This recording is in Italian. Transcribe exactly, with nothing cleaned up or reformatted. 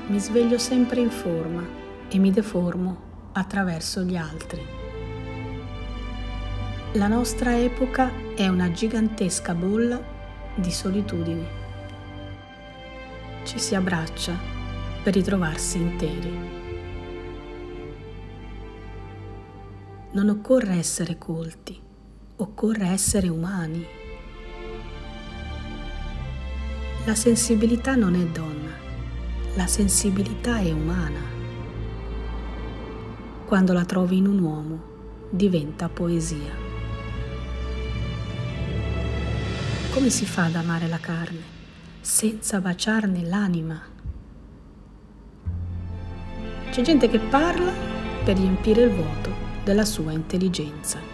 mi sveglio sempre in forma e mi deformo attraverso gli altri. La nostra epoca è una gigantesca bolla di solitudini. Ci si abbraccia per ritrovarsi interi. Non occorre essere colti, occorre essere umani. La sensibilità non è donna, la sensibilità è umana. Quando la trovi in un uomo, diventa poesia. Come si fa ad amare la carne senza baciarne l'anima? C'è gente che parla per riempire il vuoto della sua intelligenza.